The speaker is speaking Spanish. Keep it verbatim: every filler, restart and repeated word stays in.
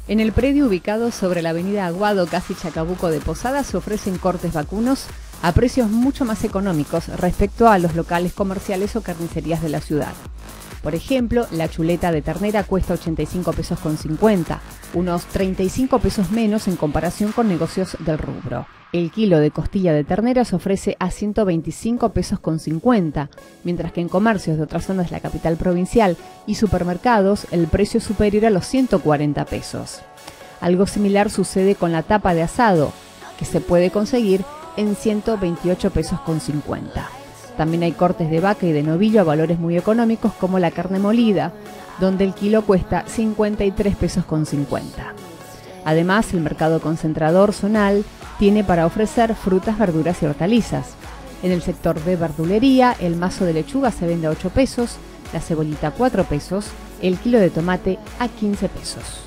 En el predio ubicado sobre la avenida Aguado, casi Chacabuco de Posadas, se ofrecen cortes vacunos a precios mucho más económicos respecto a los locales comerciales o carnicerías de la ciudad. Por ejemplo, la chuleta de ternera cuesta ochenta y cinco pesos con cincuenta, unos treinta y cinco pesos menos en comparación con negocios del rubro. El kilo de costilla de ternera se ofrece a ciento veinticinco pesos con cincuenta, mientras que en comercios de otras zonas de la capital provincial y supermercados el precio es superior a los ciento cuarenta pesos. Algo similar sucede con la tapa de asado, que se puede conseguir en ciento veintiocho pesos con cincuenta. También hay cortes de vaca y de novillo a valores muy económicos como la carne molida, donde el kilo cuesta cincuenta y tres pesos con cincuenta. Además, el mercado concentrador zonal tiene para ofrecer frutas, verduras y hortalizas. En el sector de verdulería, el mazo de lechuga se vende a ocho pesos, la cebollita a cuatro pesos, el kilo de tomate a quince pesos.